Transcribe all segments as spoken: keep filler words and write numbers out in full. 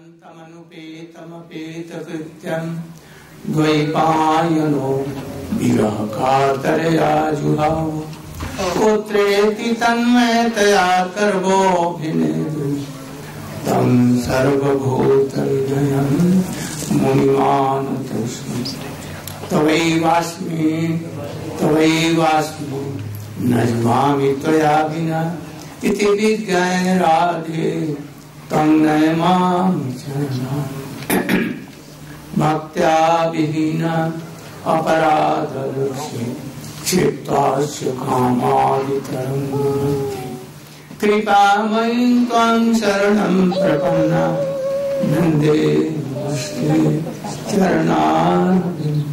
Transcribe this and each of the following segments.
तमनुपेतमपेतकृत्यं द्वैपायनो विरहकातरया जुहाव पुत्रेति तन्मयतया कर्वोऽभिनेदुः तं सर्वभूतहृदयं मुनिमानतोऽस्मि तवैवास्मि तवैवास्मि न जुहामि त्वया विना इति विज्ञाय राधे तं नमामि चरणाम् भक्त्या विहीना अपराधदोषे क्षिप्तास्य कामादितरङ्गमूर्ति कृपामयीं त्वां शरणं प्रपन्ना वन्दे नमस्ते चरणारविन्दम्।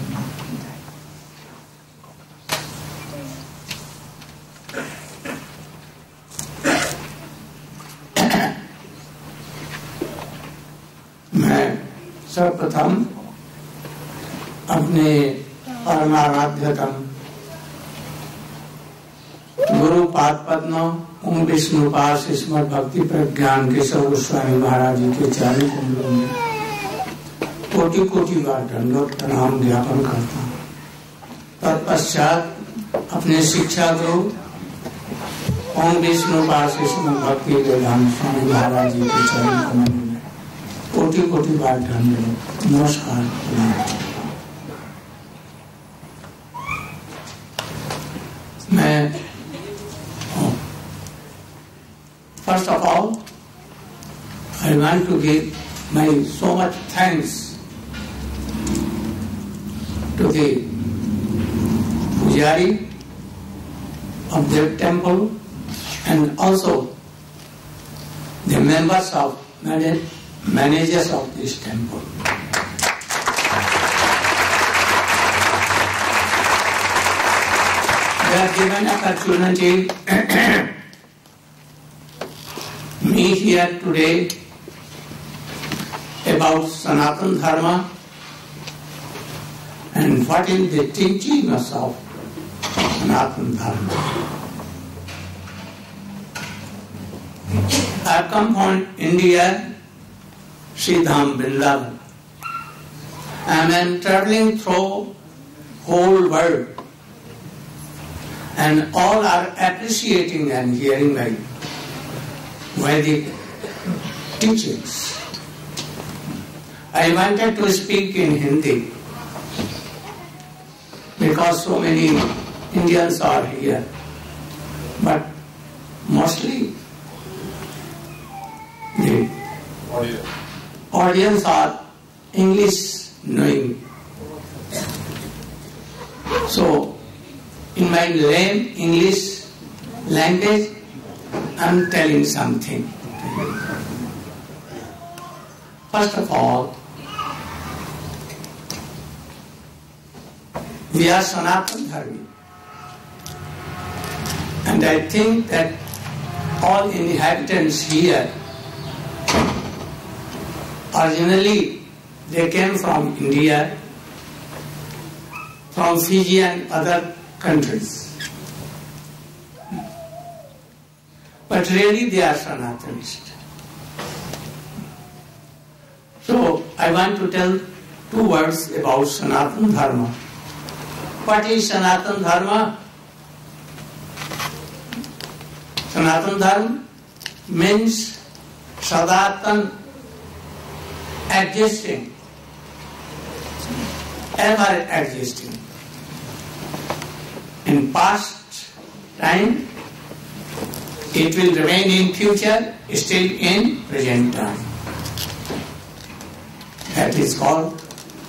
मैं सर्वप्रथम अपने परमाराध्यतम गुरु पाद पद्म ओम विष्णुपाद स्मृत भक्ति प्रज्ञान केशव गोस्वामी महाराज जी के चारों कुंडलों में कोटि कोटि बार दंडवत प्रणाम ज्ञापन करता हूँ। तत्पश्चात अपने शिक्षा गुरु ओम विष्णुपाद स्मृत भक्ति प्रज्ञान स्वामी महाराज जी के चारों कुंडलों में कोटि कोटि बार दंडवत नमस्कार। मैं first of all I want to give my so much thanks to the Pujari of the temple and also the members of managers of this temple. They have given opportunity me here today about Sanatana Dharma and what is the teachings of Sanatana Dharma. I have come from India, Sridham, Vrindavan. I am traveling through whole world and all are appreciating and hearing my Vedic teachings. I wanted to speak in Hindi because so many Indians are here, but mostly the audience are English knowing. So, in my lame English language, I am telling something. First of all, we are Sanatana Dharmi, and I think that all inhabitants here, originally they came from India, from Fiji and other countries. But really they are Sanatanists. So I want to tell two words about Sanatana Dharma. What is Sanatana Dharma? Sanatana Dharma means Sadatan, existing, ever existing. In past time, it will remain in future, still in present time. That is called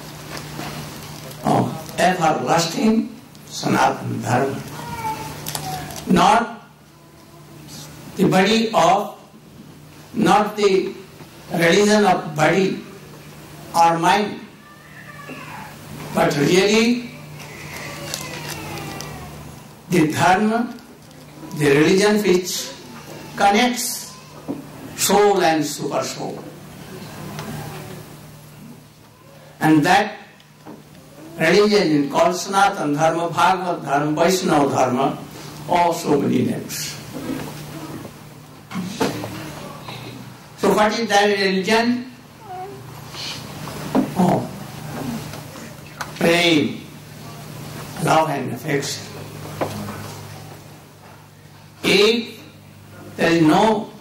oh, everlasting Sanatana Dharma. Not the body of, not the religion of body or mind, but really the Dharma, the religion which connects soul and super soul. And that religion is called Sanatana Dharma, Bhagavad Dharma, Vaishnava Dharma, or so many names. So what is that religion? Oh, praying, love and affection. If there is no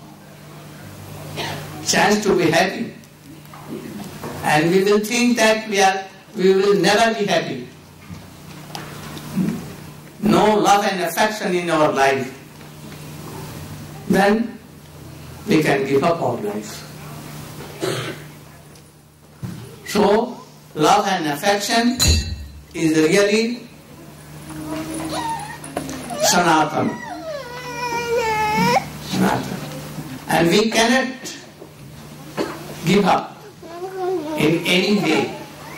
chance to be happy, and we will think that we are, we will never be happy. No love and affection in our life, then we can give up our life. So, love and affection is really Sanatana. Sanatana. And we cannot give up in any way.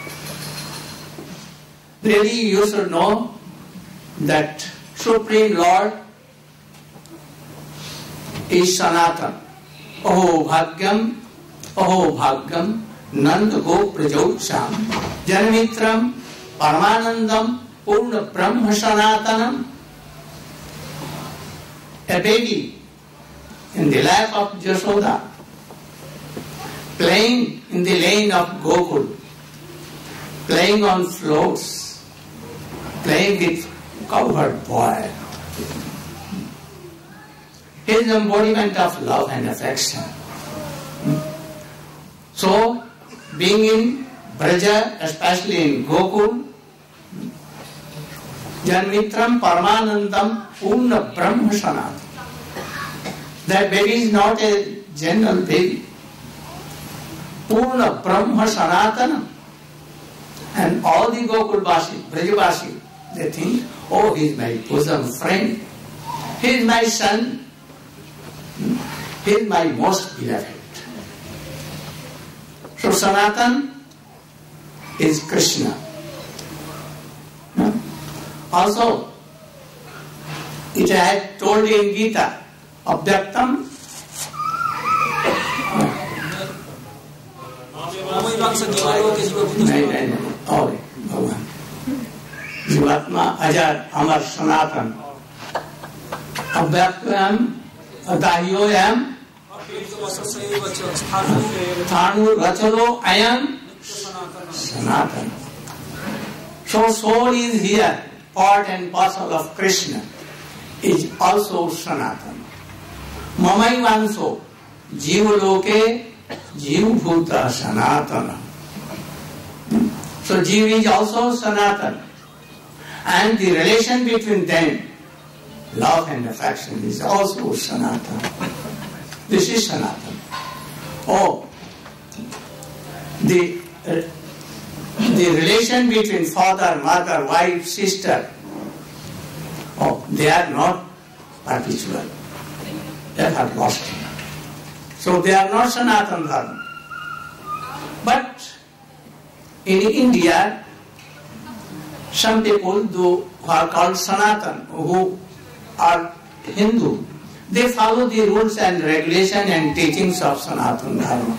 Really, you should know that Supreme Lord is Sanatana. Aho Bhagyam, Aho Bhagyam, Nanda Go Prajaucham, Janamitram, Paramanandam, Purna Brahma Sanatanam. A baby in the lap of Jashoda, playing in the lane of Gokul, playing on floats, playing with cowherd boy. His embodiment of love and affection. So, being in Braja, especially in Gokul, Janmitram Paramanandam Purna Brahma Sanatana. That baby is not a general baby. Purna Brahma Sanatana. And all the Gokul Basi, Brajabasi, they think, oh, he is my bosom friend. He is my son. He is my most beloved. So Sanatan is Krishna. Also, it had told in Gita, Abhyaktam. नहीं नहीं नहीं और भगवान जीवात्मा अजर अमर सनातन अव्यक्तम अदाह्योयम स्थाणु रचलो अयम सनातन. So soul is here, part and parcel of Krishna, is also Sanatan. Mamai vanso jivaloke jivbhuta sanatana. So jiv is also Sanatan. And the relation between them, love and affection, is also Sanatan. This is Sanatan. Oh, the uh, the relation between father, mother, wife, sister, oh, they are not perpetual. They have lost. So they are not Sanatan Dharma. But in India, some people who are called Sanatan, who are Hindu, they follow the rules and regulation and teachings of Sanatan Dharma.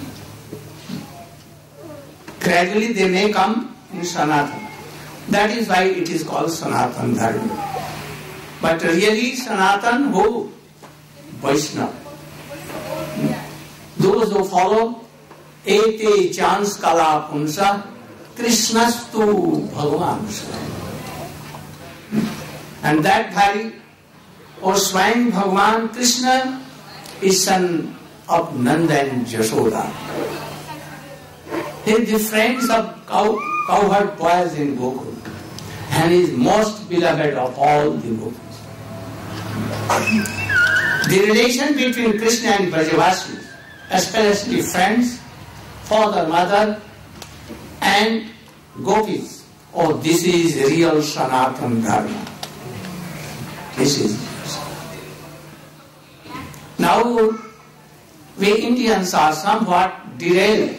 Gradually they may come in Sanatan. That is why it is called Sanatan Dharma. But really Sanatan who? Vaishnava. Those who follow Ete Chans Kala Punsa Krishnastu Bhagavan. And that very or Swayam Bhagavan Krishna is son of Nanda and Jashoda. He is the friends of cow, cowherd boys in Gokul and is most beloved of all the Gokuls. The relation between Krishna and Brajavasis, especially friends, father, mother and Gopis, oh, this is real Sanatan Dharma. This is. Now, we Indians are somewhat derailed.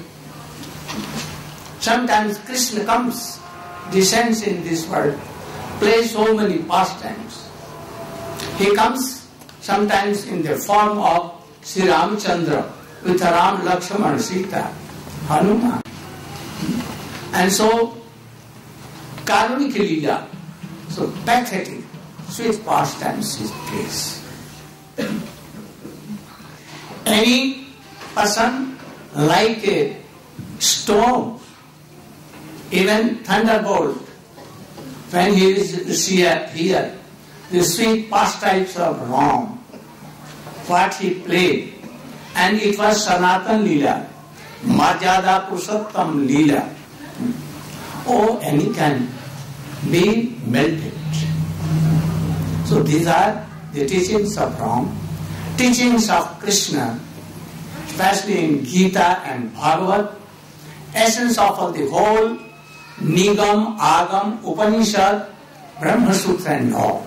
Sometimes Krishna comes, descends in this world, plays so many pastimes. He comes sometimes in the form of Sri Ramchandra with Ram, Lakshmana, Sita, Hanuman. And so, Karuniki Leela, so pathetic, sweet pastimes is place. Any person like a storm, even thunderbolt, when he is here, here the sweet pastimes of Ram, what he played, and it was Sanatan Leela, Marjada Purushottam Leela. Oh, and he can be melted. So these are the teachings of Ram, teachings of Krishna, especially in Gita and Bhagavad, essence of the whole Nigam, Agam, Upanishad, Brahma Sutra and all.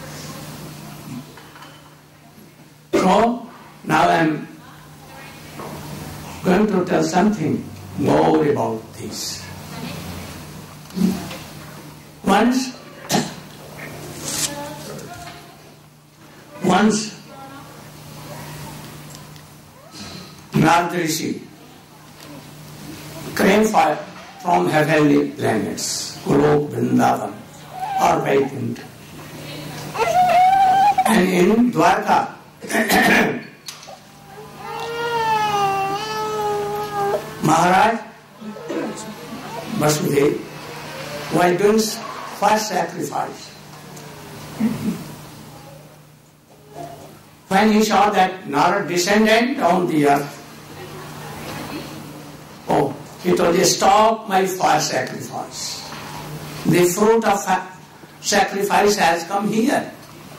So now I am going to tell something more about this. Once, once Narada Rishi came from heavenly planets, Golok, Vrindavan, or Vaikuntha. And in Dwarka, Maharaj Vasudeva was doing first sacrifice. When he saw that Narada descended on the earth, oh, he told me, stop my first sacrifice. The fruit of sacrifice has come here.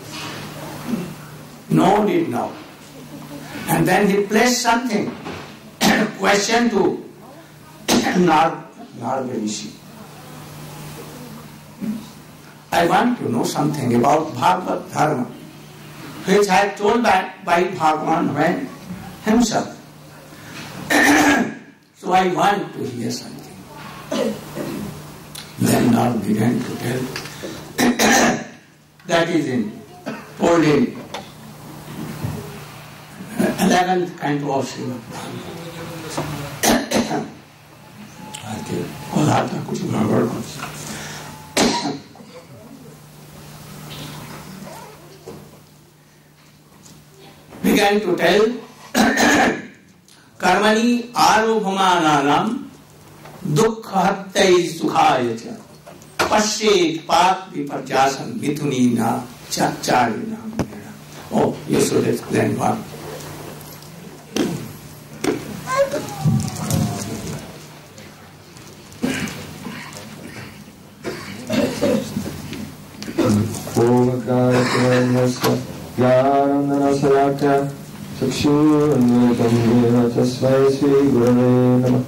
No need now. And then he placed something, question to Narada Rishi. I want to know something about Bhagavad Dharma, which I had told by, by Bhagavan when himself. So I want to hear something. Then Narada began to tell. That is in told in eleventh canto of Srimad Bhagavatam. Began to tell Karmani arubhamananam dukkha hattai sukhaya cha pashet paat viparjasam mithunina chacharina. Oh, you should explain what. Yarandana Chakshurunyatam Deva Tasmai Sri Gurave Namah.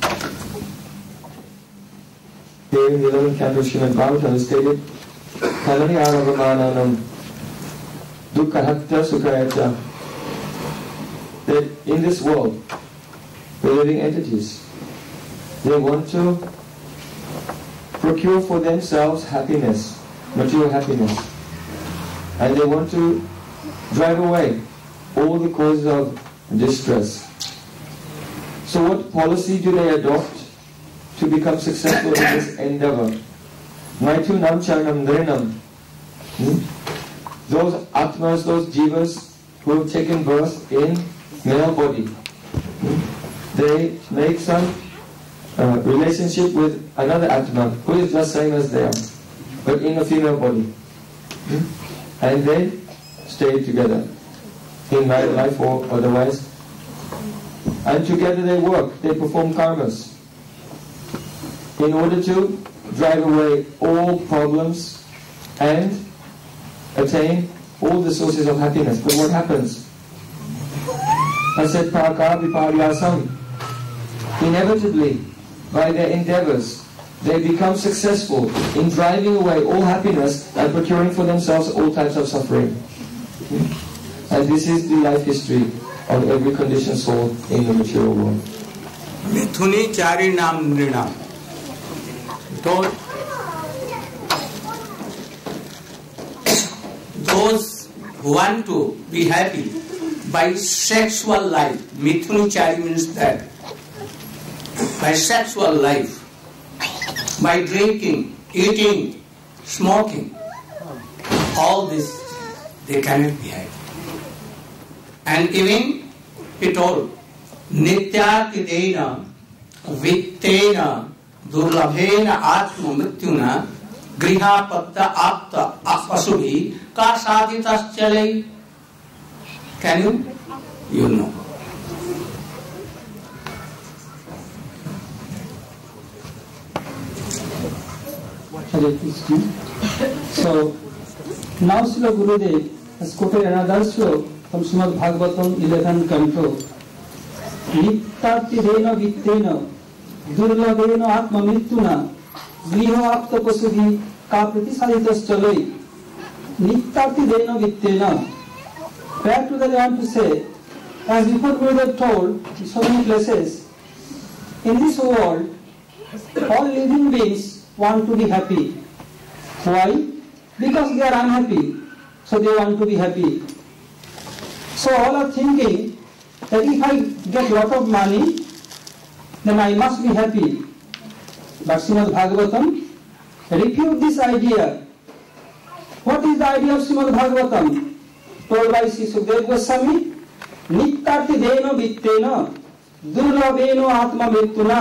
Here in the eleventh canto of Srimad Bhagavatam is stated, Kalani Aravamananam Dukkhahatta Sukhayacha, that in this world, the living entities, they want to procure for themselves happiness, material happiness, and they want to drive away all the causes of distress. So what policy do they adopt to become successful in this endeavor? Naitu nam charanam nrinam. Those atmas, those jivas who have taken birth in male body, hmm? they make some uh, relationship with another atma who is just same as they are, but in a female body. Hmm? And they stay together in married life or otherwise, and together they work, they perform karmas in order to drive away all problems and attain all the sources of happiness. But what happens? I said, Paraka Viparyasam. Inevitably, by their endeavors, they become successful in driving away all happiness and procuring for themselves all types of suffering. And this is the life history of every conditioned soul in the material world. Mithuni chari nam nrinam. Those, those who want to be happy by sexual life, Mithuni chari means that by sexual life, by drinking, eating, smoking, all this they cannot be happy. And even he told, नित्यातिदेन वित्तेन दुर्लभेन आत्म मृत्युना गृहापत्त आप्त अपसुभि का साधित चले. Can you? You know. Hare Krishna. So now Srila Gurudev has quoted another sloka from Srimad Bhagavatam eleven canto. Nittatidena vittena durlabena atma mrityuna griha apta pasubhi ka pratisadhitas chalai. Nittatidena vittena. Practically I want to say, as before Gurudev told in so many places, in this world, all living beings want to be happy. Why? Because they are unhappy, so they want to be happy. So all are thinking that if I get lot of money, then I must be happy. But Srimad Bhagavatam refute this idea. What is the idea of Srimad Bhagavatam? Told by Sri Sukadeva Goswami, Nittatidena vittena durlabena atma mrityuna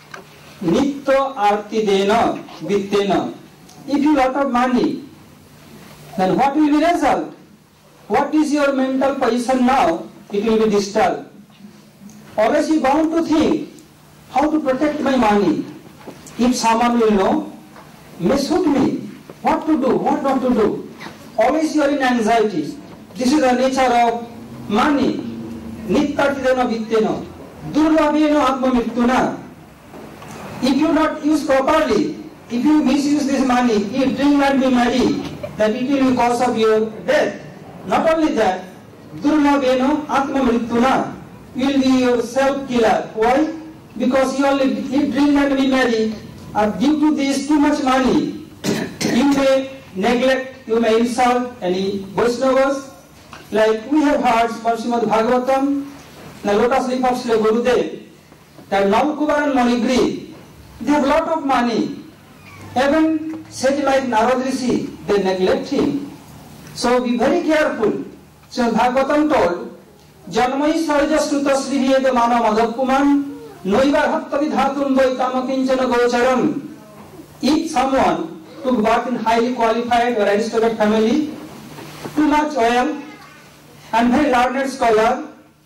Nitya artidena vittena. If you lot of money, then what will be the result? What is your mental position now? It will be disturbed. Always you bound to think how to protect my money. If someone will know, may shoot me. What to do? What not to do? Always you are in anxiety. This is the nature of money. Nittatidena vittena durlabena atma mrityuna. If you not use properly, if you misuse this money, if drink and be merry, that it will be cause of your death. Not only that, durlabena atma mrityuna, you will be your self-killer. Why? Because you only eat, drink and be merry, and due to this too much money, you may neglect, you may insult any Vaishnavas. Like we have heard from Srimad Bhagavatam, the lotus leaf of Sri Gurudev, that Navkubar and Manigri, they have lot of money. Even such like Narad Rishi, they neglect him. So be very careful. So Bhagavatam told, Janmai Sarja Sruta Sri Veda Mana Madhakuman, Noivar Hatta Vidhatum Vaitama Kinchana Gocharam. If someone took birth in highly qualified or aristocratic family, too much oil, and very learned scholar,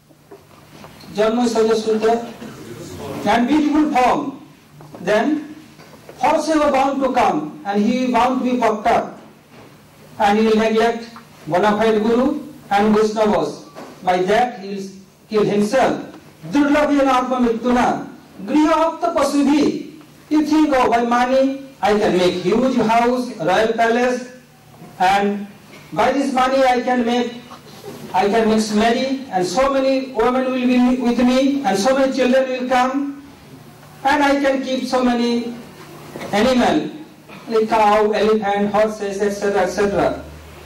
Janmai Sarja Sruta, and beautiful form, then horses are bound to come and he is bound to be fucked up, and he will neglect bona fide Guru and Vaishnavas. By that he will kill himself. Durlabhena atma mrityuna griha apta pasubhi. You think, oh, by money I can make huge house, royal palace, and by this money I can make I can make merry, and so many women will be with me, and so many children will come, and I can keep so many animals, like cow, elephant, horses, et cetera, et cetera.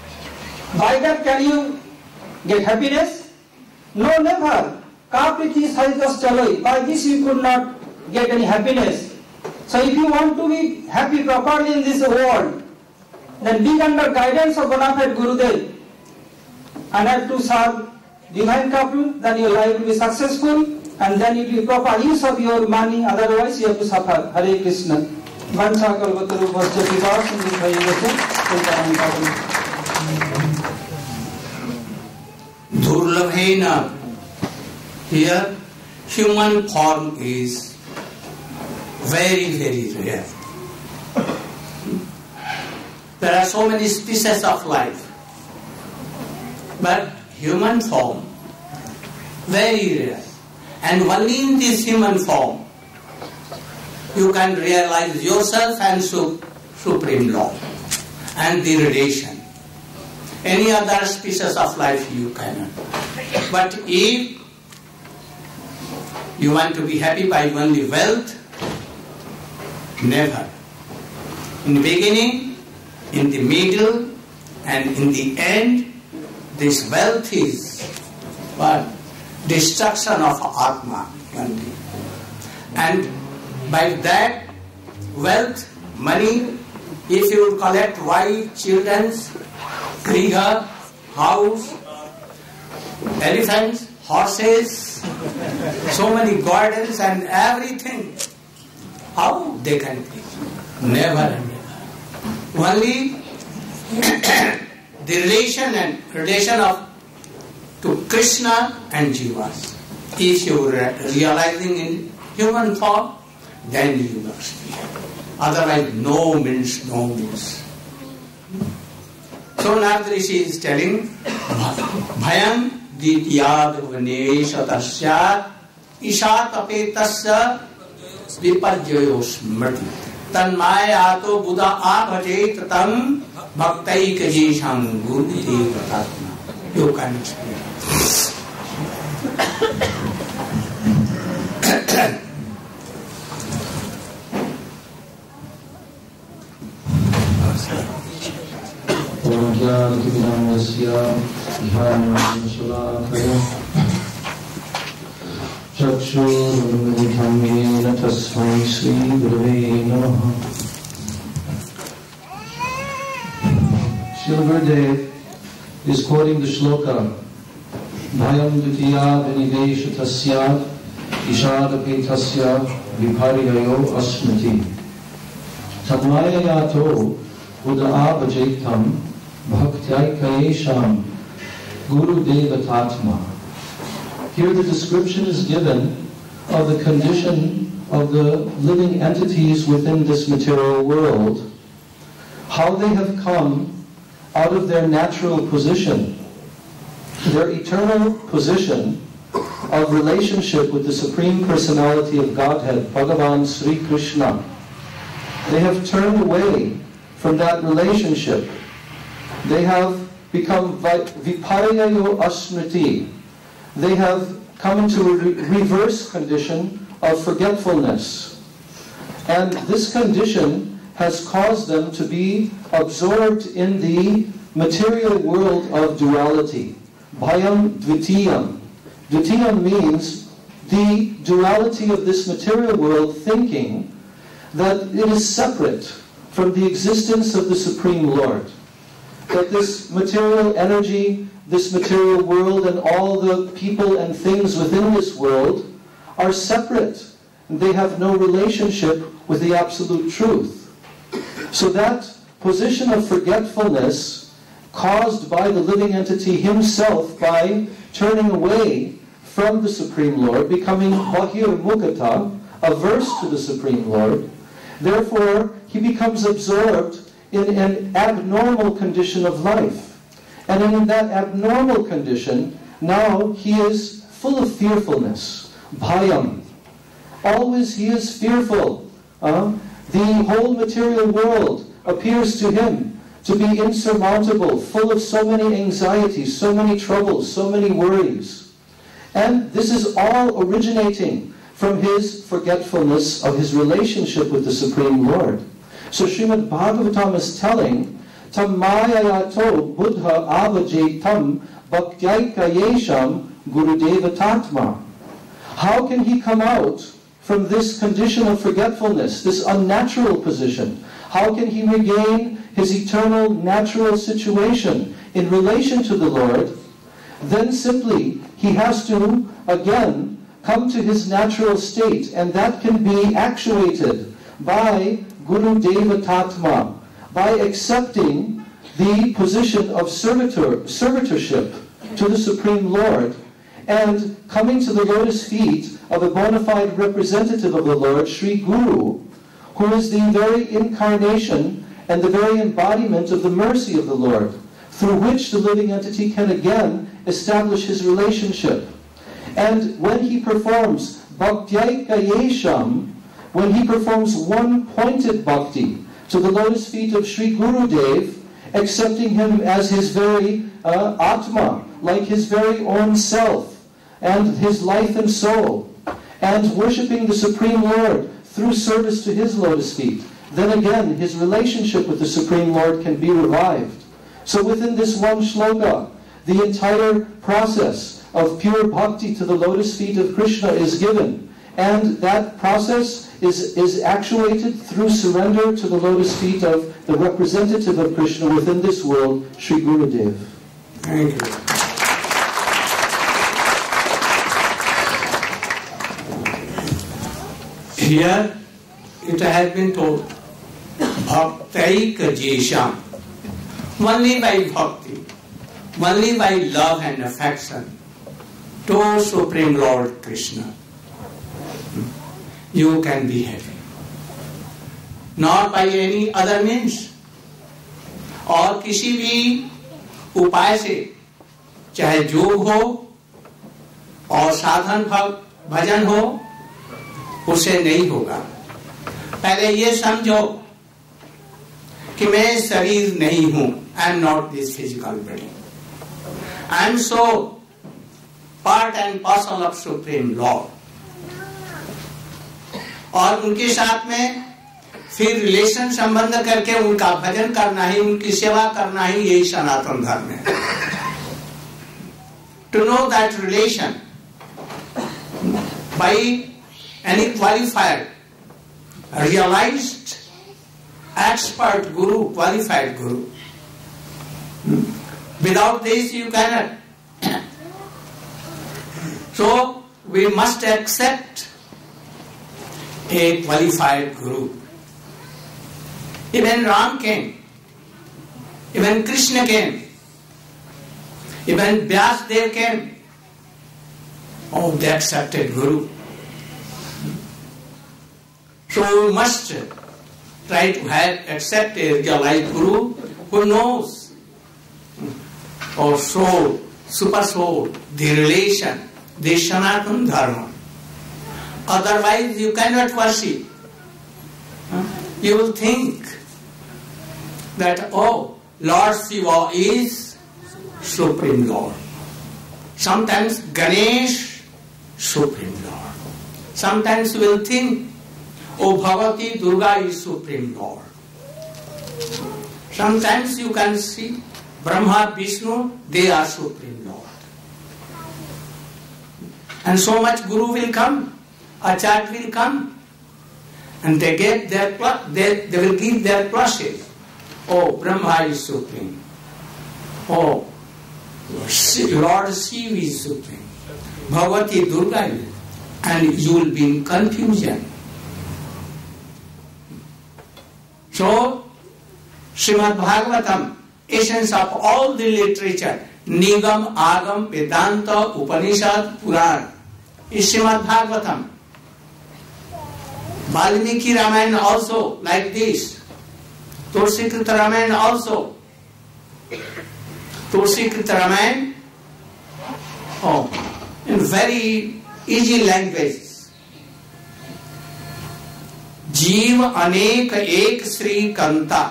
By that can you get happiness? No, never. Kapriti saitas chaloi. By this you could not get any happiness. So if you want to be happy properly in this world, then be under guidance of bona fide Gurudev, and have to serve divine couple, then your life will be successful, and then it will be proper use of your money, otherwise you have to suffer. Hare Krishna. Vancha kalpataru vasya pipa sindhu Durlabhena. Here, human form is very, very rare. There are so many species of life, but human form, very rare. And only in this human form, you can realize yourself and Supreme Law and the relation. Any other species of life you cannot. But if you want to be happy by only wealth, never. In the beginning, in the middle, and in the end, this wealth is what? Destruction of Atma only. And by that wealth, money, if you will collect wife, children, griha, house, elephants, horses, so many gardens and everything. How they can preach? Never and never. Only the relation and relation of to Krishna and Jivas. If you are realizing in human form, then you must be. Otherwise, no means no means. So Narad Rishi is telling, Bhayam dityad vanesha tasyat ishat apetasya vipajyayo smrti tanmayato buddha abhajet tam bhaktaika jesham guru devatatma. You can explain. Srila Gurudev is quoting the shloka Bhayam dutiya vinivesha tasyad ishadape tasya viparyayo asmati Tadmayayato Buddha abhajektam bhaktyayakayesham Guru Devatatma. Here the description is given of the condition of the living entities within this material world, how they have come out of their natural position, their eternal position of relationship with the Supreme Personality of Godhead, Bhagavan Sri Krishna. They have turned away from that relationship. They have become viparyayo asmriti. They have come into a re- reverse condition of forgetfulness. And this condition has caused them to be absorbed in the material world of duality. Bhayam dvitiyam. Dvitiyam means the duality of this material world, thinking that it is separate from the existence of the Supreme Lord. That this material energy, this material world, and all the people and things within this world are separate. They have no relationship with the absolute truth. So that position of forgetfulness caused by the living entity himself by turning away from the Supreme Lord, becoming bahir mukata, averse to the Supreme Lord, therefore he becomes absorbed in an abnormal condition of life. And in that abnormal condition, now he is full of fearfulness, bhayam. Always he is fearful. Uh, the whole material world appears to him to be insurmountable, full of so many anxieties, so many troubles, so many worries. And this is all originating from his forgetfulness of his relationship with the Supreme Lord. So Srimad Bhagavatam is telling, Tam mayayato buddha avajetam bhaktyayakayesham gurudeva tatma. How can he come out from this condition of forgetfulness, this unnatural position? How can he regain his eternal natural situation in relation to the Lord? Then simply he has to again come to his natural state, and that can be actuated by Guru Deva Tatma, by accepting the position of servitor, servitorship to the Supreme Lord, and coming to the lotus feet of a bona fide representative of the Lord, Sri Guru, who is the very incarnation and the very embodiment of the mercy of the Lord, through which the living entity can again establish his relationship. And when he performs bhaktyayakayesham, when he performs one-pointed bhakti to the lotus feet of Sri Gurudev, accepting him as his very uh, Atma, like his very own self, and his life and soul, and worshipping the Supreme Lord through service to his lotus feet, then again his relationship with the Supreme Lord can be revived. So within this one shloka, the entire process of pure bhakti to the lotus feet of Krishna is given. And that process is, is actuated through surrender to the lotus feet of the representative of Krishna within this world, Sri Gurudev. Thank you. Here it has been told, Bhaktaika Jesham, only by bhakti, only by love and affection to Supreme Lord Krishna, you can be happy. Not by any other means. और किसी भी उपाय से, चाहे योग हो और साधन भजन हो, उससे नहीं होगा. पहले ये समझो कि मैं शरीर नहीं हूं. I am not this physical body. I am so part and parcel of supreme lord. और उनके साथ में फिर रिलेशन संबंध करके उनका भजन करना ही, उनकी सेवा करना ही, यही सनातन धर्म है. To know that relation by any qualified, realized, expert guru, qualified guru. Without this you cannot. So we must accept a qualified guru. Even Ram came, even Krishna came, even Vyasdev came. Oh, they accepted guru. So we must try to have accept a realized guru who knows or soul, super soul, the relation, the Sanatana Dharma. Otherwise you cannot worship. You will think that, oh, Lord Shiva is Supreme Lord. Sometimes Ganesh, Supreme Lord. Sometimes you will think, oh, Bhagavati Durga is Supreme Lord. Sometimes you can see Brahma, Vishnu, they are Supreme Lord. And so much Guru will come, Acharya will come, and they get their they, they will give their plushes. Oh, Brahma is Supreme. Oh, Lord Shiva is Supreme. Bhagavati Durga is. And you will be in confusion. So, Srimad Bhagavatam, essence of all the literature, Nigam, Agam, Vedanta, Upanishad, Puran, is Srimad Bhagavatam. Valmiki Ramayana also like this. Tulsi Krita Ramayana also. Tulsi Krita Ramayana, oh, in very easy language. जीव अनेक एक Shri कंता.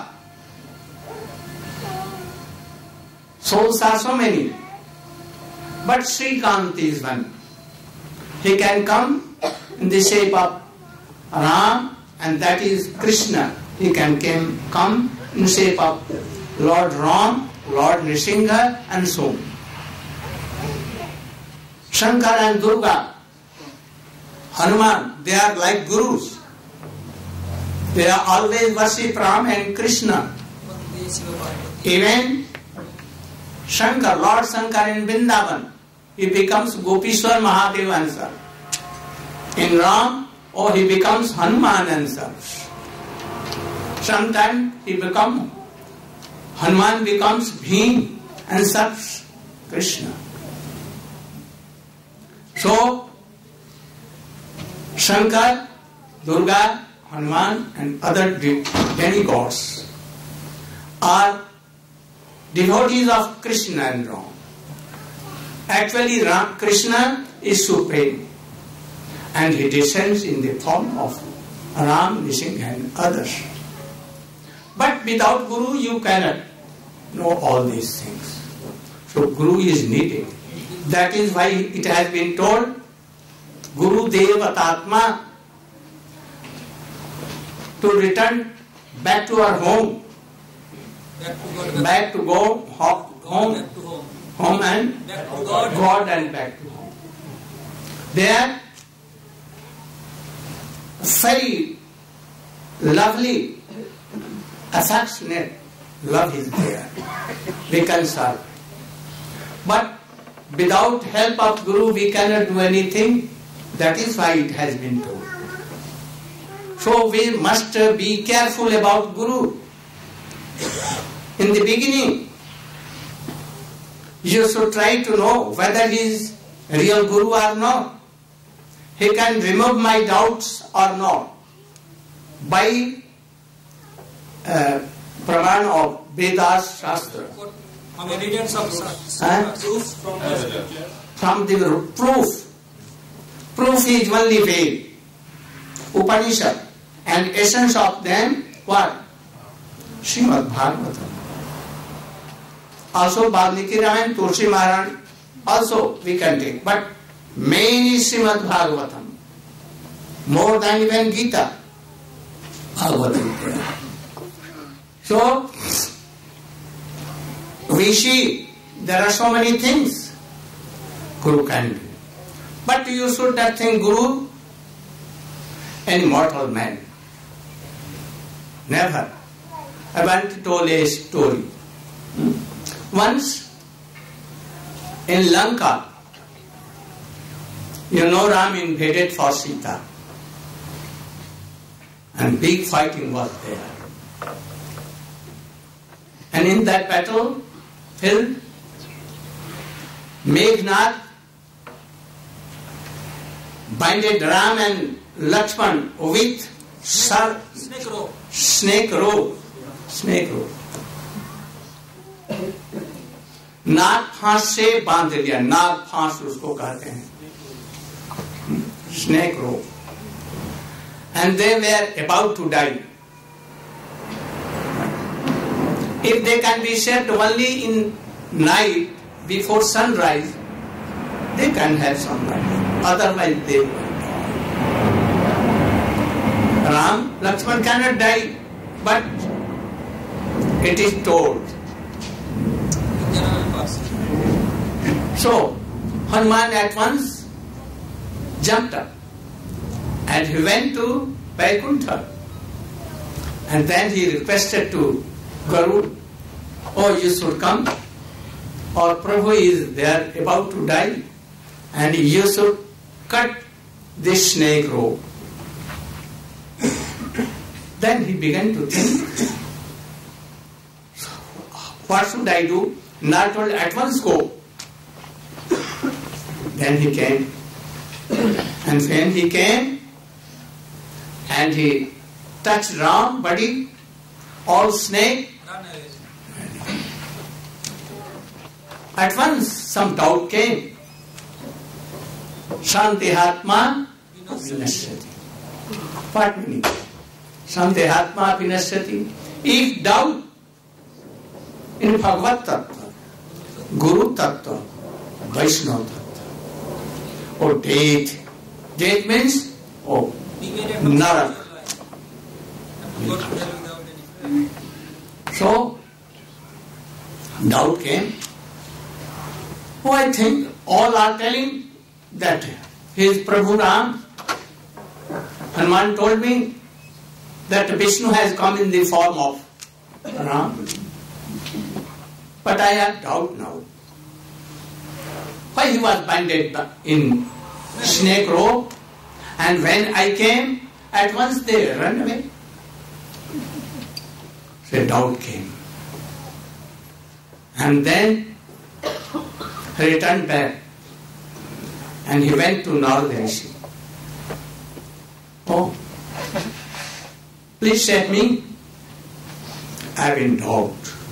Souls are so many, but Sri Kanta is one. He can come in the shape of Ram, and that is Krishna. He can came, come in the shape of Lord Ram, Lord Nrsimha, and so on. Shankar and Durga, Hanuman, they are like gurus. They are always worship Ram and Krishna. Even Shankar, Lord Shankar in Vrindavan, he becomes Gopishwar Mahadev answer. In Ram, oh, he becomes Hanuman answer. Sometimes he becomes, Hanuman becomes Bhim and serves Krishna. So, Shankar, Durga, Hanuman and other demigods are devotees of Krishna and Ram. Actually, Ram, Krishna is supreme, and he descends in the form of Ram, Nrsimha and others. But without Guru you cannot know all these things. So Guru is needed. That is why it has been told, Guru Devatatma, to return back to our home, back to go home, home and God and back to home. There, very lovely, affectionate love is there. We can serve. But without help of Guru we cannot do anything. That is why it has been told. So we must uh, be careful about Guru. In the beginning, you should try to know whether he is real Guru or not. He can remove my doubts or not by uh, praman of Vedas Shastra. From evidence of Huh? proof from the From the proof. Proof is only Ved, Upanishad, and essence of them what? Srimad Bhagavatam. Also Valmiki Ramayana, Tulsi Maharani, also we can take. But main is Srimad Bhagavatam. More than even Gita. Bhagavatam. So, we see there are so many things Guru can do. But you should not think Guru an mortal man. Never. I want to tell a story. Once in Lanka, you know Ram invaded for Sita. And big fighting was there. And in that battle field, Meghnad binded Ram and Lakshman with sar- snake rope. snake rope. Snake rope. नाग फांस से बांध दिया. नाग फांस उसको कहते हैं. Snake rope. And they were about to die. If they can be saved only in night before sunrise, they can have some life. Otherwise they will die. Ram, Lakshman cannot die, but it is told. So, Hanuman at once jumped up and he went to Vaikuntha. And then he requested to Garuda, oh, you should come. Our Prabhu is there about to die and you should cut this snake rope. Then he began to think, what should I do? Not told at once go. Then he came. And when he came and he touched Ram, body, all snake, at once some doubt came. Shantihatma vinashyati. What meaning? Shantihatma vinashyati. If doubt in Bhagavad Tattva, Guru Tattva, Vaishnava Tattva, or death. Death means, oh, Narak. So, doubt came. Oh, I think all are telling that he is Prabhu Ram. Hanuman told me that Vishnu has come in the form of Ram. But I have doubt now. Why he was binded in snake rope, and when I came, at once they ran away. So doubt came. And then he returned back and he went to Narada-rishi. Oh, please save me. I am in doubt.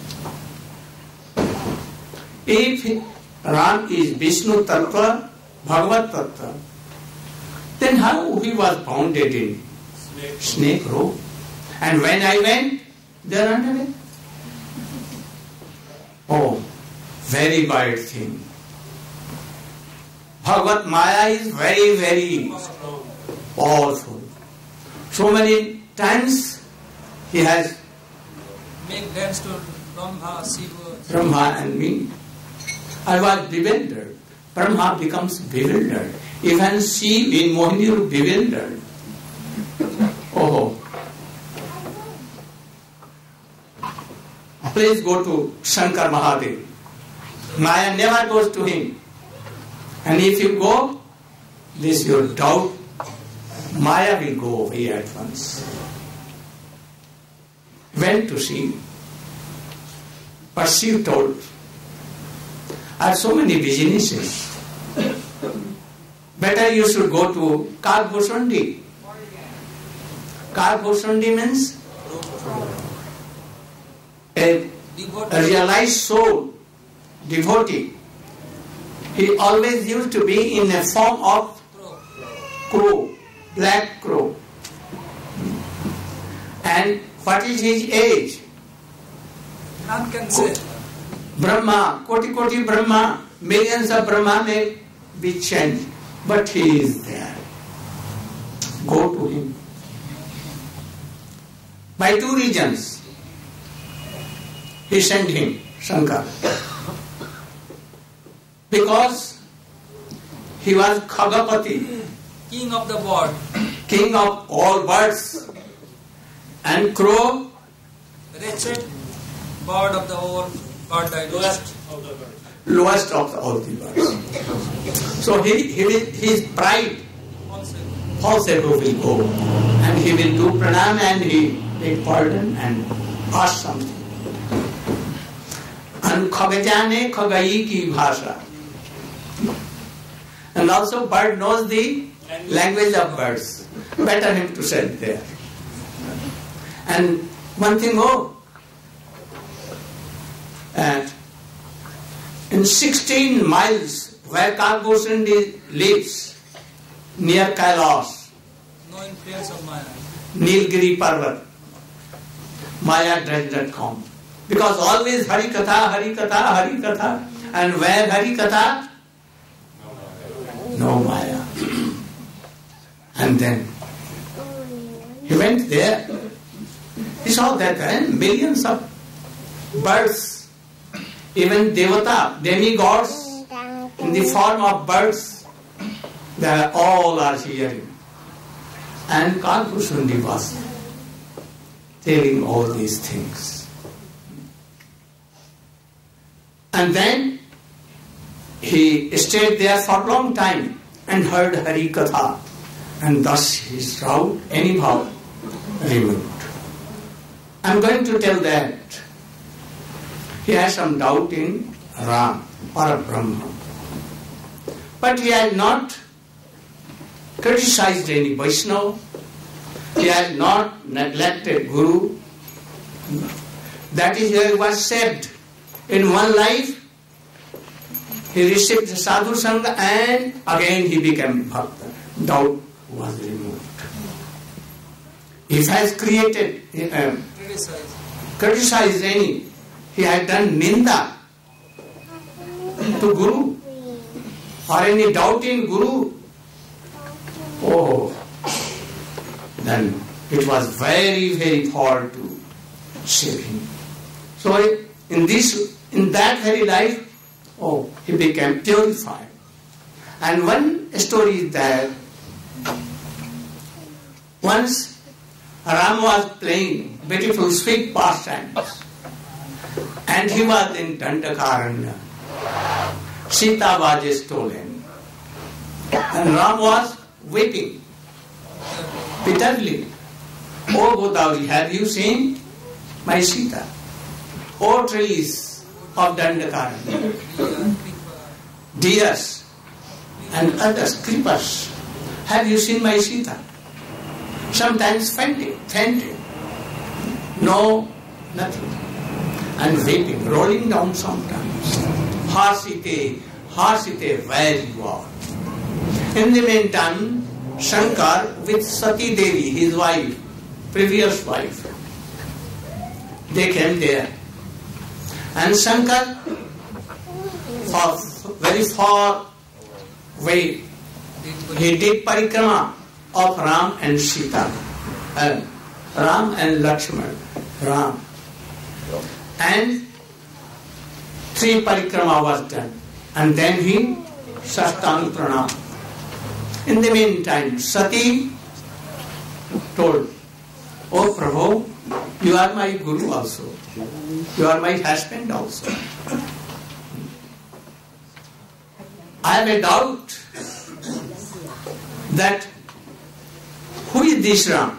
If Ram is Vishnu Tattva, Bhagavad Tattva, then how he was bounded in snake, snake rope? And when I went, they ran away. Oh, very bad thing. Bhagavad Maya is very, very powerful. So many times he has make dance to Brahma, Shiva, Brahma and me. I was bewildered. Brahma becomes bewildered. Even Shiva in Mohini bewildered. Oh. Please go to Shankar Mahadev. Maya never goes to him. And if you go, this your doubt Maya will go away at once. Went to see, but she told, I have so many businesses. Better you should go to Kalbhushundi. Kalbhushundi means a, a realized soul, devotee. He always used to be in a form of crow, black crow. And what is his age? None can say. Brahma, Koti Koti Brahma, millions of Brahma may be changed, but he is there. Go to him. By two reasons, he sent him, Shankar. Because he was Khagapati, King of the bird. king of all birds, and crow, Wretched bird of the whole bird dynasty. lowest of all the birds. So he, he will, his pride Also, also will go, and he will do pranam and he take pardon and ask something. And khagajane khagayi ki bhasha. And also bird knows the language of birds. Better him to sit there. And one thing more, and in sixteen miles where Kalbhushundi lives, near Kailash, no influence of Maya. Nilgiri Parvat, Maya does not come. Because always Hari Katha, Hari Katha, Hari Katha. And where Hari Katha? No Maya. And then he went there. He saw that there millions of birds, even Devata, demigods, in the form of birds, they are all are hearing. And Kalbhushundi was telling all these things. And then he stayed there for a long time and heard Hari Katha, and thus his doubt anyhow removed. I'm going to tell that he has some doubt in Ram or Brahma, but he had not criticized any Vaishnava, he had not neglected Guru. That is where he was saved. In one life, he received sadhu sangha and again he became bhakta. Doubt was removed. If he has created, uh, Criticize. criticized any, he had done ninda to Guru or any doubt in Guru, oh, then it was very, very hard to save him. So in this, in that very life, oh, he became purified. And one story is that once Ram was playing beautiful sweet pastimes, and he was in Dandakaranya. Sita was stolen, and Ram was weeping bitterly. Oh Godavari, have you seen my Sita? Oh trees of Dandakaranya, deers and others, creepers, have you seen my Sita? Sometimes fainting, fainting, no, nothing, and weeping, rolling down sometimes. Harsite, Harsite, where you are. In the meantime, Shankar with Sati Devi, his wife, previous wife, they came there. And Shankar, for very far away, he did parikrama of Ram and Sita, uh, Ram and Lakshman, Ram. And three parikrama was done. And then he Sastang Pranam. In the meantime, Sati told, Oh Prabhu, you are my Guru also. You are my husband also. I have a doubt that this Ram?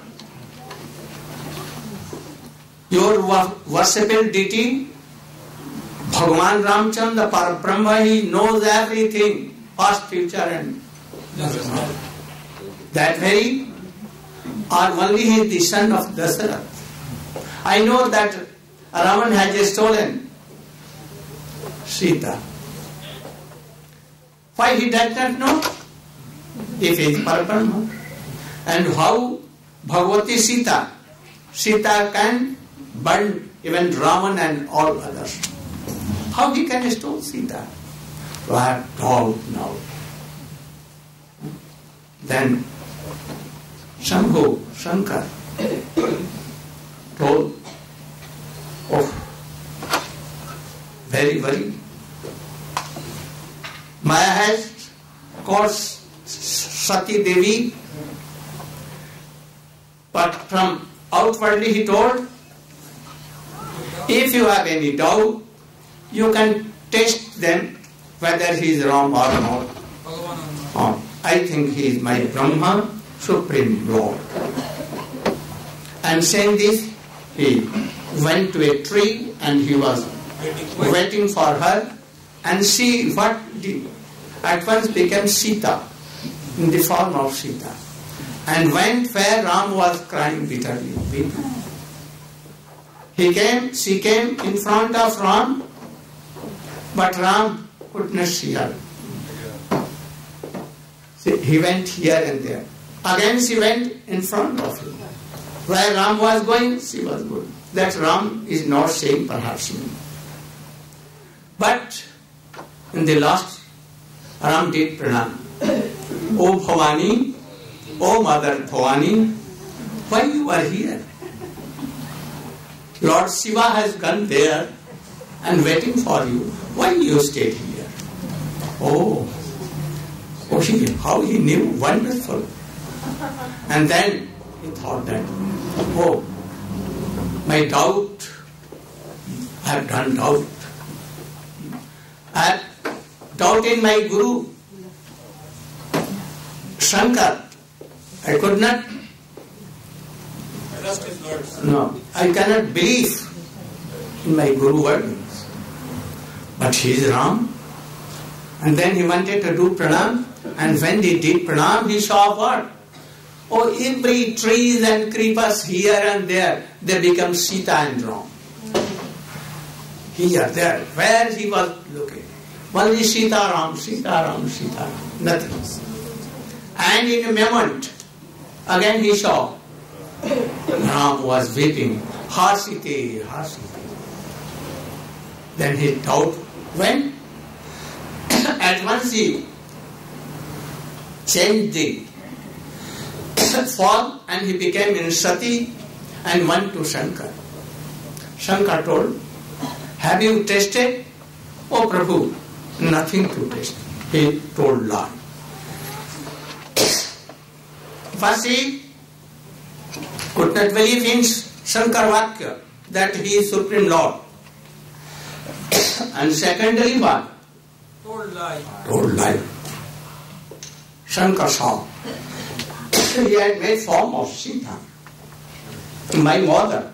Your worshipful deity, Bhagavan Ramchandra, Parabrahma, he knows everything, past, future and that very or only he is the son of Dasarath. I know that Ravan has stolen Sita. Why he does not know? If he is Parabrahma. And how Bhagavati Sita, Sita can burn even Ravan and all others. How he can stole Sita? So I have doubt now. Then Shambhu, Shankar told, oh, very worried. Maya has caught Sati Devi, but from outwardly he told, if you have any doubt, you can test them whether he is wrong or not. Oh, I think he is my Brahma, Supreme Lord. And saying this, he went to a tree and he was waiting for her, and she what did, at once became Sita, in the form of Sita, and went where Ram was crying bitterly. He came, she came in front of Ram, but Ram could not see her. He went here and there. Again she went in front of him. Where Ram was going, she was going. That Ram is not saying perhaps me. But in the last, Ram did pranam. O Bhavani, O Mother Bhavani, why you are here? Lord Shiva has gone there and waiting for you. Why you stayed here? Oh, oh he, how he knew, wonderful. And then he thought that, oh, my doubt, I have done doubt. I have doubt in my Guru, Shankar. I could not, no, I cannot believe in my Guru words. But he is Ram. And then he wanted to do pranam, and when he did pranam, he saw what? Oh, every trees and creepers here and there, they become Sita and Ram. Here, there, where he was looking. Only Sita Ram, Sita Ram, Sita Ram, nothing. And in a moment, again he saw Ram was weeping, Harsite, Harsite. Then he thought, when? At once he changed the form and he became in Sati and went to Shankar. Shankar told, have you tasted? Oh Prabhu, nothing to taste. He told lie. First he could not believe in Shankar Vakya, that he is Supreme Lord. And secondly what? Told lie. Told lie. Shankar saw. He had made form of Sita, my mother.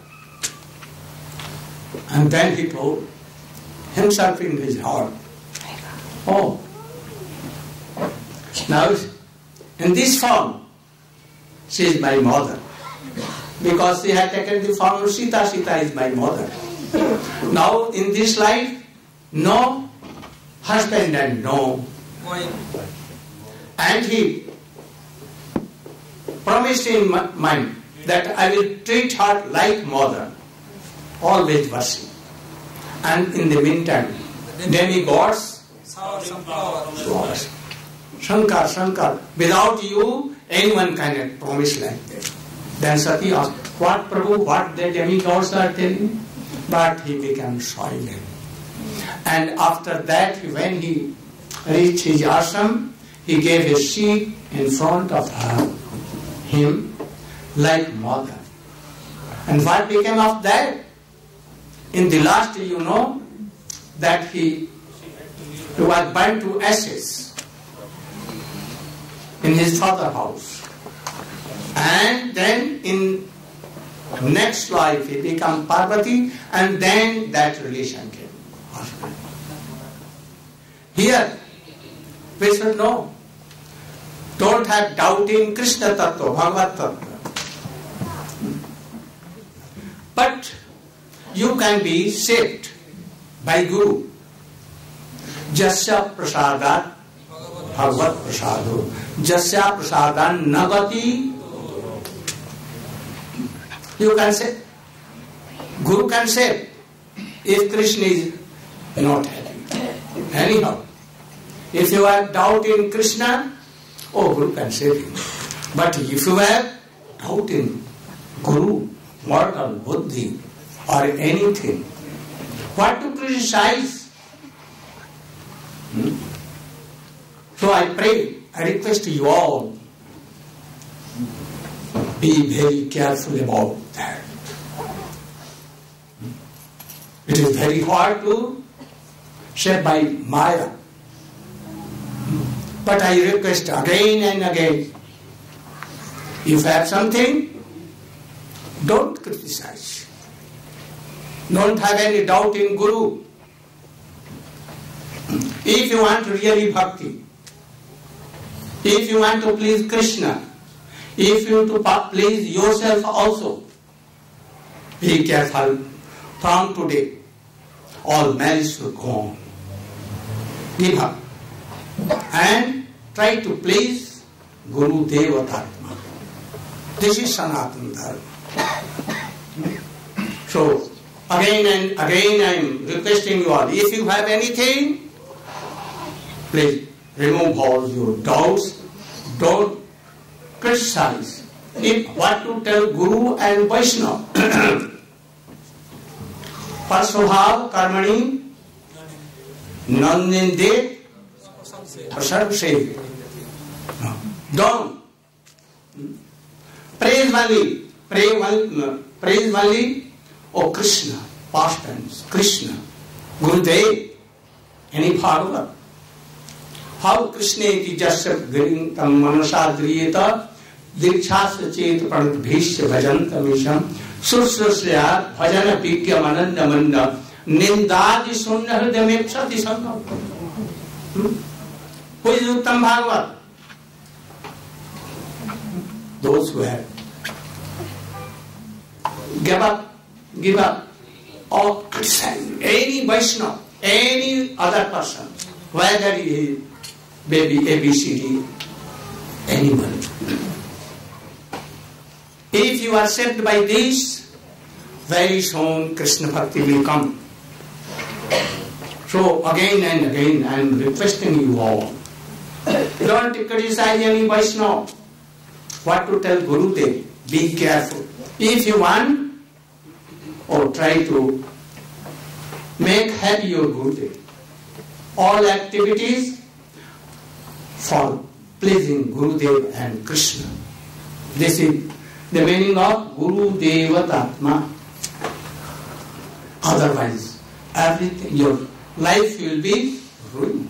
And then he told himself in his heart, oh, now in this form, she is my mother. Because she had taken the form of Sita, Sita is my mother. Now in this life, no husband and no wife. And he promised in mind that I will treat her like mother, always worship. And in the meantime, demigods, gods, Shankar, Shankar, without you, anyone cannot promise like that. Then Sati asked, what Prabhu, what the demigods are telling? But he became silent. And after that, when he reached his ashram, he gave a seat in front of her, him, like mother. And what became of that? In the last, you know, that he was burnt to ashes in his father's house. And then in next life he become Parvati, and then that relation came. Here we should know. Don't have doubt in Krishna Tattva, Bhagavad Tattva. But you can be saved by Guru. Jasya prasadat Bhagavad prasado. Jasya prasadan nagati. You can say, Guru can say, if Krishna is not happy. Anyhow, if you have doubt in Krishna, oh, Guru can save you. But if you have doubt in Guru, moral, buddhi, or anything, what to criticize? Hmm? So I pray, I request you all, be very careful about that. It is very hard to say by Maya. But I request again and again, if you have something, don't criticize. Don't have any doubt in Guru. If you want really bhakti, if you want to please Krishna, if you want to please yourself also, be careful. From today, all malice will go on. Give up. And try to please Guru Devatatma. This is Sanatana Dharma. So, again and again I am requesting you all, if you have anything, please remove all your doubts. Don't criticize. If what to tell Guru and Vaishnava. Pasvabhav karmani nandinde prasarvse. Don't. Praise only. Praise only. Praise only. Oh Krishna. Past tense. Krishna. Gurudev. Any Bhagavad. How Krishna iti jasya gring tam manasadriyeta dirchasya chet pranat bhishya bhajantamisham Susrasya bhajana pikya mananda manda nindadi sunna hridayam epsati sangha. Who is Uttam Bhagavad? Those who have give up, give up, or criticize any Vaishnava, any other person, whether he is baby A B C D, anyone. If you are saved by this, very soon Krishna Bhakti will come. So again and again I am requesting you all, don't criticize any Vaishnava. What to tell Gurudev? Be careful. If you want, or try to make happy your Gurudev. All activities for pleasing Gurudev and Krishna. This is the meaning of Guru Devatatma. Otherwise, everything, your life will be ruined.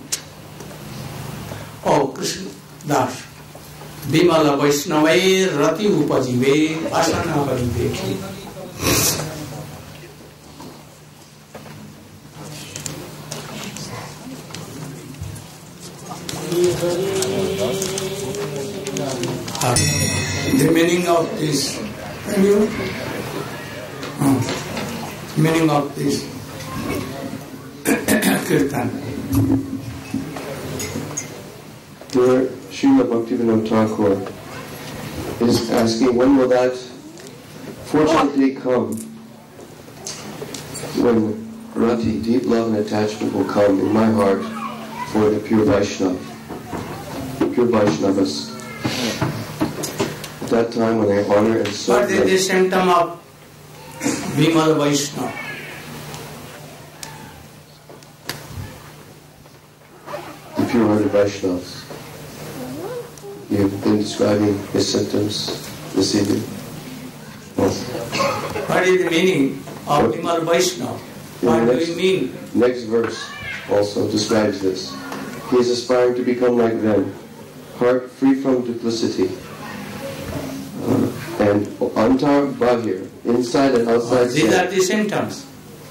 Oh Krishna Das, Bimala Vaishnavai Rati Upajive Asana Varive. The meaning of this, can you? Oh, meaning of this kirtan. Where Srila Bhaktivinoda Thakur is asking, when will that fortunately come? When Rati, deep love and attachment, will come in my heart for the pure Vaishnava, the pure Vaishnavas. At that time when I honor and serve. What is the symptom of Vimal Vaishnava? The pure-hearted Vaishnavas. You've been describing his symptoms this evening. Yes. What is the meaning of Vimal Vaishnava? What do you mean? Next verse also describes this. He is aspiring to become like them, heart free from duplicity, uh, And antar bahir, inside and outside. These are the symptoms.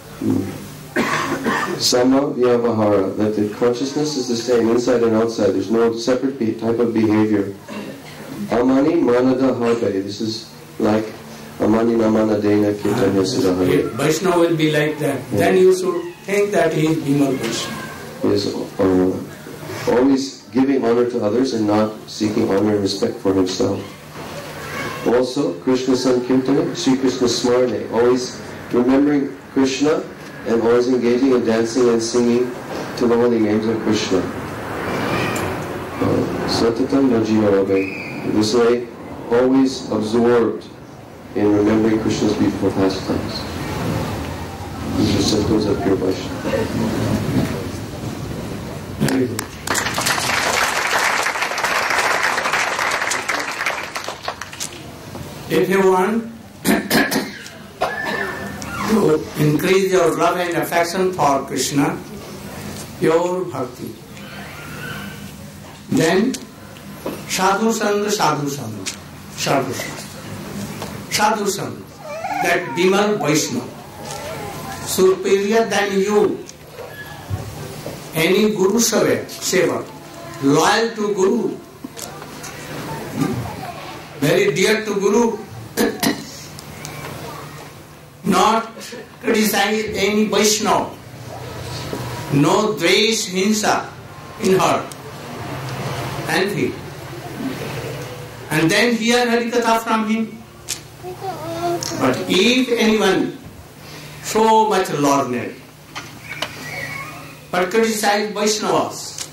Sama vyavahara, that the consciousness is the same inside and outside. There's no separate be- type of behavior. Amani manada harbe, this is like Amani namana dena kirtanya siddhahari. Vaishnava will be like that. Yeah. Then you should think that he is Bimal Vaishnava. He is uh, always giving honor to others and not seeking honor and respect for himself. Also, Krishna Sankirtana, Sri Krishna Smarne, always remembering Krishna and always engaging in dancing and singing to the holy names of Krishna. Satatam Najivarabhe. This way, always absorbed in remembering Krishna's beautiful pastimes. These are symptoms of pure Vaishnava. Very good. If you want to increase your love and affection for Krishna, pure bhakti, then sadhu sangha, sadhu sangha, sadhu sangha, sadhu sangha, that Bimal Vaishnava, superior than you, any Guru Seva, loyal to Guru, very dear to Guru, not criticize any Vaishnava, no dvesh, hinsa in her, and he. And then hear Harikatha from him. But if anyone so much learned, but criticize Vaishnavas,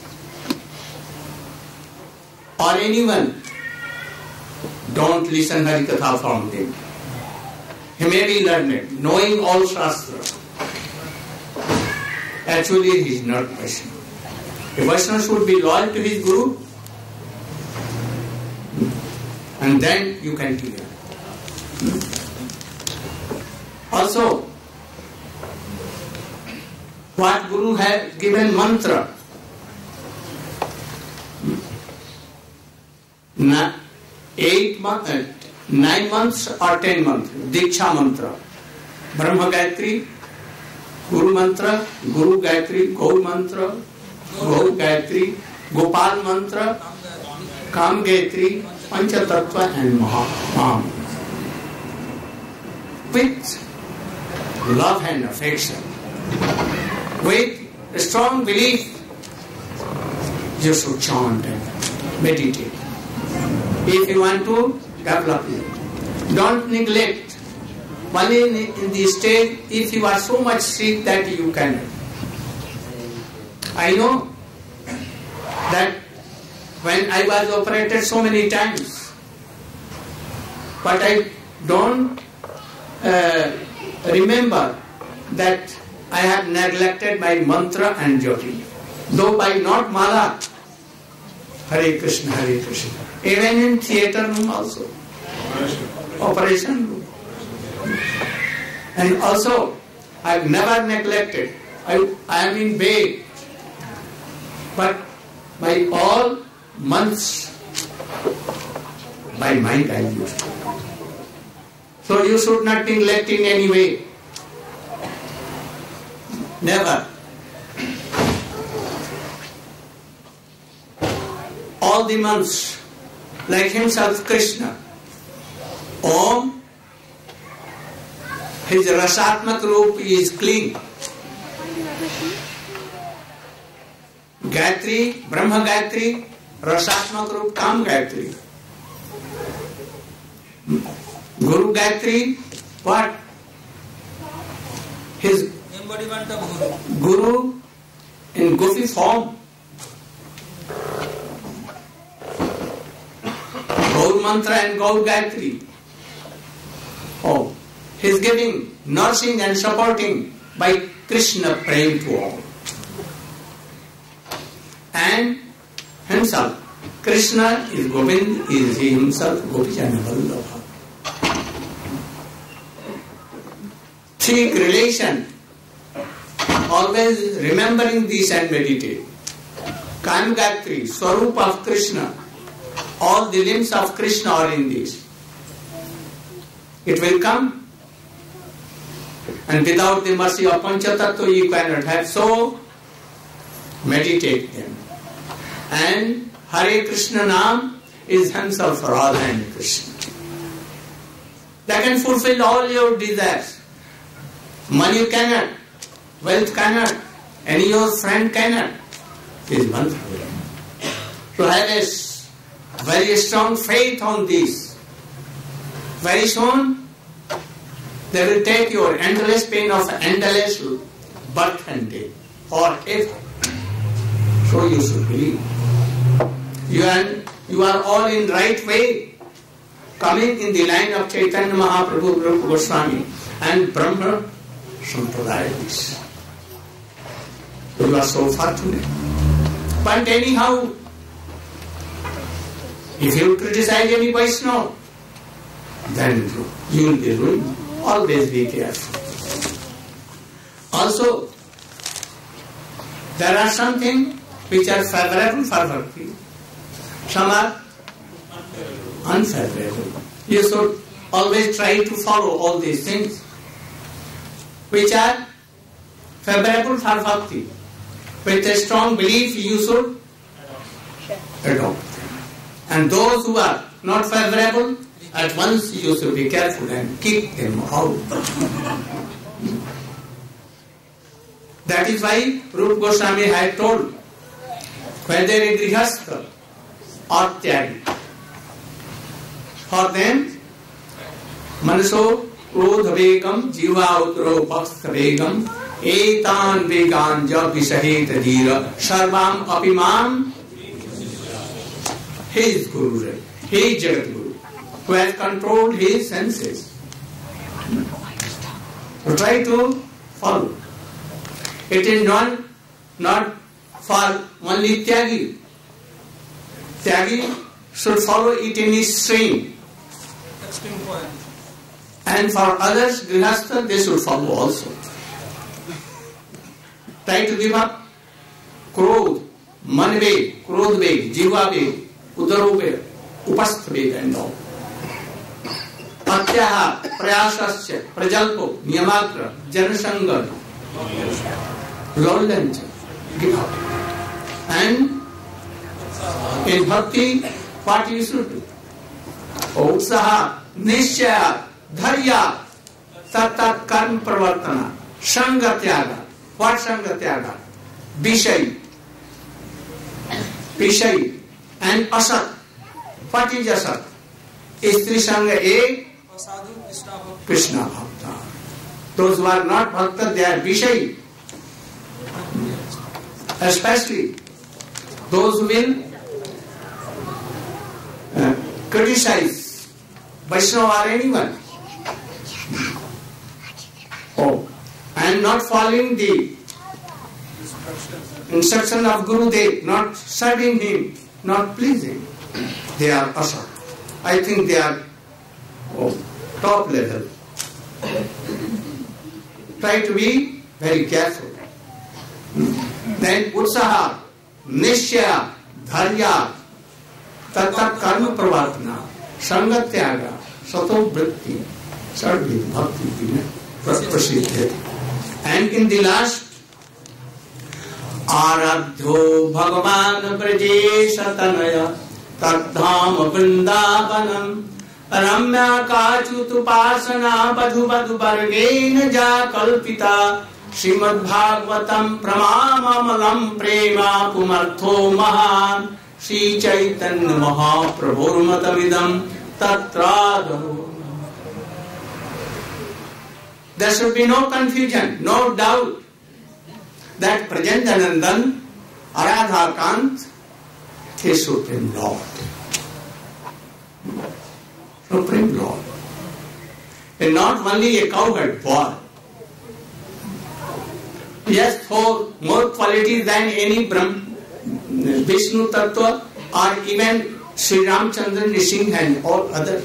or anyone, don't listen Harikatha from them. He may be learned, knowing all Shastra. Actually, he is not Vaishnava. A Vaishnava should be loyal to his Guru, and then you can hear. Also, what Guru has given mantra, na, eight months, uh, nine months or ten months, Diksha mantra, Brahma Gayatri, Guru mantra, Guru Gayatri, Gaur mantra, Gaur Gayatri, Gopal mantra, Kam Gayatri, Pancha Tattva and Maha. With love and affection, with a strong belief, you should chant and meditate. If you want to develop it, don't neglect. One in, in the state, if you are so much sick that you cannot. I know that when I was operated so many times, but I don't uh, remember that I have neglected my mantra and jyoti. Though by not mala, Hare Krishna, Hare Krishna. Even in theatre room also, operation room. And also, I have never neglected. I, I am in bed, but by all months, by mind I used. So you should not neglect in any way. Never. All the months, like himself Krishna, Om, his Rasatmak Roop is clean. Gayatri, Brahma Gayatri, Rasatmak Roop, Kam Gayatri. Guru Gayatri, what? His embodiment of Guru. Guru in gopi form. Gaur Mantra and Gaur Gayatri. Oh, he is giving, nursing and supporting by Krishna praying to all. And himself, Krishna is Govind, is he himself Gopijana Vallabha. Thick relation, always remembering this and meditate. Kam Gayatri, Swarup of Krishna, all the limbs of Krishna are in this. it will come. And without the mercy of Panchatattva, you cannot have. So, meditate them. And Hare Krishna Naam is himself Radha and Krishna. That can fulfill all your desires. Money cannot, wealth cannot, any your friend cannot. It is mantra. So have a very strong faith on this. Very soon, they will take your endless pain of endless birth and death forever. So you should believe. You are, you are all in right way, coming in the line of Chaitanya Mahaprabhu, Rupa Goswami, and Brahma Sampradayas. You are so fortunate. But anyhow, if you criticize any Vaishnava, then you will be ruined. Always be careful. Also, there are some things which are favorable for bhakti. Some are unfavorable. You should always try to follow all these things which are favorable for bhakti. With a strong belief, you should adopt them. And those who are not favorable, at once you should be careful and kick them out. That is why Rupa Goswami had told, whether a grihastha or tyagi, for them, manaso krodha vegam jiva utro bhakta vegam etan vegan ja visaheta dhira sarvam apimam. He is Guru, he is Jagat Guru, who has controlled his senses. So try to follow. It is not, not for only Tyagi. Tyagi should follow it in his stream. And for others, Grihastha, they should follow also. Try to give up Krodh, Man Veg, Krodh Veg, Jiva Veg, Udaro Veg, Upastha Veg and all. Patyaha, Prayasasya, Prajalpo, Niyamatra, Janasanga, Lollancha, give up. And in bhakti, what you should do? Utsaha, Nishya, Dharya, Tatat Karma Pravartana, Sangha Tyaga. What Sangha Tyaga? Vishay, Vishay, and Asat. What is Asat? Istri Sangha A, Krishna Bhakta. Those who are not Bhakta, they are Vishay. Especially those who will uh, criticize Vaishnava or anyone. Oh, and not following the instruction of Guru Dev, not serving him, not pleasing. They are asat. I think they are oh, top level. Try to be very careful. Then Utsaha, Nishya, Dharya, Tatat Karma Pravartana, Sangha Tyaga, Sato Vritti, Sarvi Bhakti Prasiddhi. And in the last, Aradho Bhagavan Brajesha Tanaya Tadham Vrindavanam Ramya Kachutupasana Badhu Badhu Bargena Ja Kalpita Srimad Bhagavatam Pramamamalam Prema Pumartho Mahan Sri Chaitanya Mahaprabhurmatamidam Tatradaho. There should be no confusion, no doubt that Prajanandan, Aradhakant is Supreme Lord. Supreme Lord. And not only a cowherd boy. Yes, for more qualities than any Brahm, Vishnu Tattva or even Sri Ramchandra, Nrsimha and all other.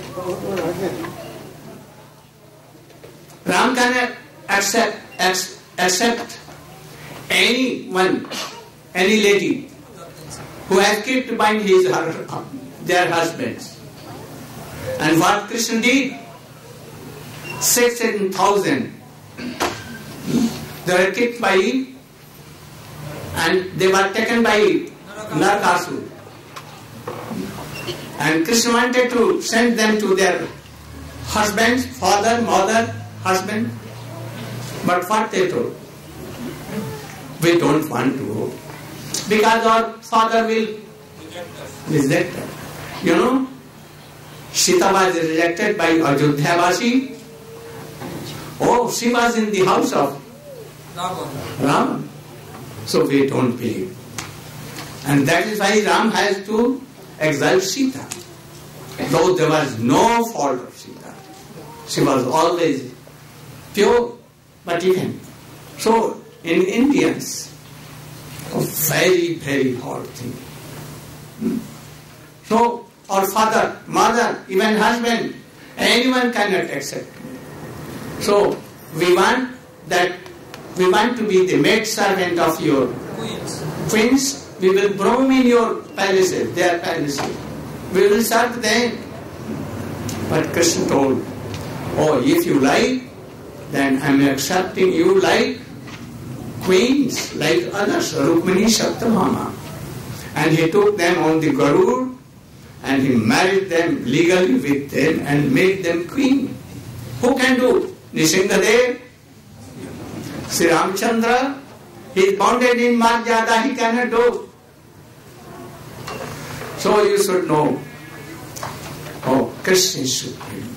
Ram can accept, accept anyone, any lady who has kept by his her, their husbands. And what Krishna did, sixteen thousand. They were kicked by and they were taken by Narakasura. And Krishna wanted to send them to their husbands, father, mother, husband. But what they told? We don't want to go. Because our father will reject us. You know, Sita was rejected by Ajodhyavasi. Oh, she was in the house of Ram. So we don't believe. And that is why Ram has to exile Sita. Though there was no fault of Sita. She was always pure, but even. So, in Indians, a very, very hard thing. Hmm? So, our father, mother, even husband, anyone cannot accept. So, we want that, we want to be the maid servant of your Queens. queens. We will roam in your palaces, their palaces. We will serve them. But Krishna told, oh, if you like, then I am accepting you like queens, like others, Rukmini Satyabhama. And he took them on the Garud and he married them legally with them and made them queen. Who can do? Nishingadev, Sri Ramchandra, he is bounded in Marjada, he cannot do. So you should know, oh, Krishna is supreme.